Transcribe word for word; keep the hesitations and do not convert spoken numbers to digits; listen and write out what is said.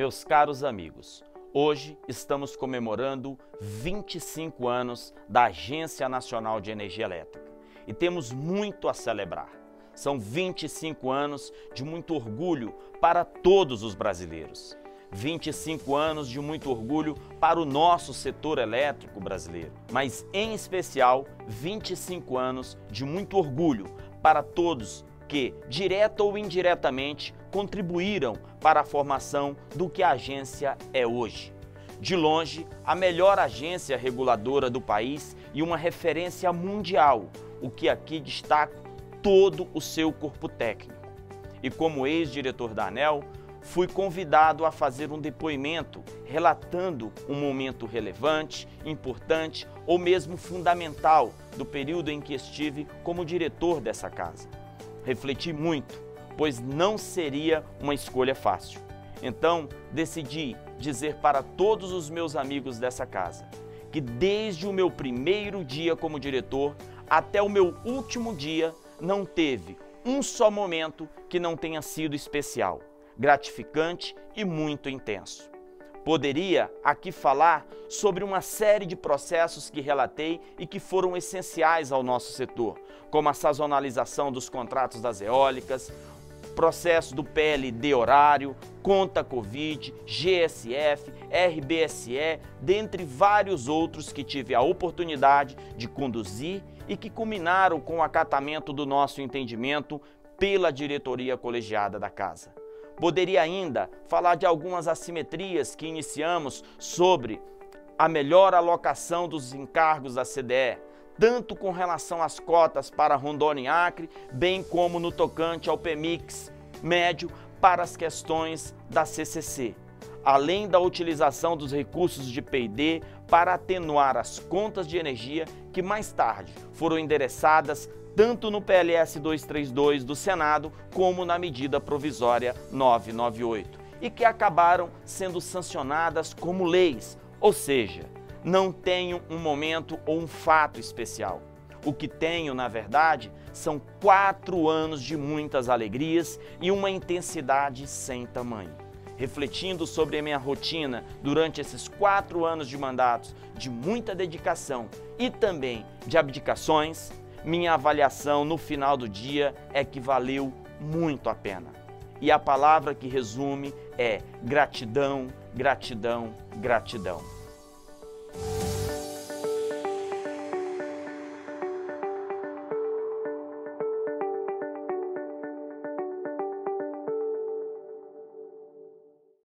Meus caros amigos, hoje estamos comemorando vinte e cinco anos da Agência Nacional de Energia Elétrica e temos muito a celebrar. São vinte e cinco anos de muito orgulho para todos os brasileiros. vinte e cinco anos de muito orgulho para o nosso setor elétrico brasileiro, mas em especial vinte e cinco anos de muito orgulho para todos que, direta ou indiretamente, contribuíram para a formação do que a agência é hoje. De longe, a melhor agência reguladora do país e uma referência mundial, o que aqui destaca todo o seu corpo técnico. E como ex-diretor da ANEEL, fui convidado a fazer um depoimento relatando um momento relevante, importante ou mesmo fundamental do período em que estive como diretor dessa casa. Refleti muito, pois não seria uma escolha fácil. Então, decidi dizer para todos os meus amigos dessa casa que desde o meu primeiro dia como diretor até o meu último dia não teve um só momento que não tenha sido especial, gratificante e muito intenso. Poderia aqui falar sobre uma série de processos que relatei e que foram essenciais ao nosso setor, como a sazonalização dos contratos das eólicas, processo do P L D horário, conta Covid, G S F, R B S E, dentre vários outros que tive a oportunidade de conduzir e que culminaram com o acatamento do nosso entendimento pela diretoria colegiada da casa. Poderia ainda falar de algumas assimetrias que iniciamos sobre a melhor alocação dos encargos da C D E, tanto com relação às cotas para Rondônia e Acre, bem como no tocante ao P M I X médio para as questões da C C C, além da utilização dos recursos de P e D para atenuar as contas de energia que mais tarde foram endereçadas tanto no P L S duzentos e trinta e dois do Senado como na medida provisória novecentos e noventa e oito e que acabaram sendo sancionadas como leis, ou seja, não tenho um momento ou um fato especial. O que tenho, na verdade, são quatro anos de muitas alegrias e uma intensidade sem tamanho. Refletindo sobre a minha rotina durante esses quatro anos de mandatos de muita dedicação e também de abdicações, minha avaliação no final do dia é que valeu muito a pena. E a palavra que resume é gratidão, gratidão, gratidão.